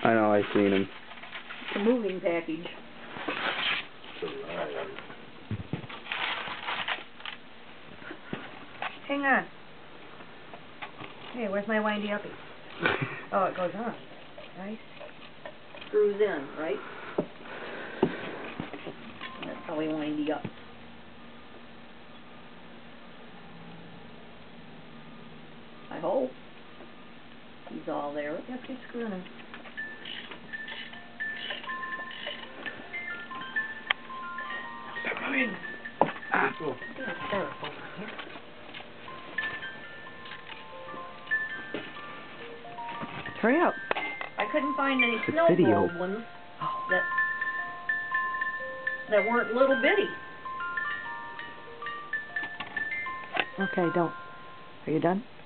I know, I seen him. The moving package. Hang on. Hey, where's my windy uppy? Oh, it goes on. Nice. Screws in, right? That's how we windy up. I hope. He's all there. Let's get screwing him. Stop moving. Cool. Get a styrofoam in here. Hurry up. I couldn't find any It's a snow video. globe ones that weren't little bitty. Okay, don't. Are you done?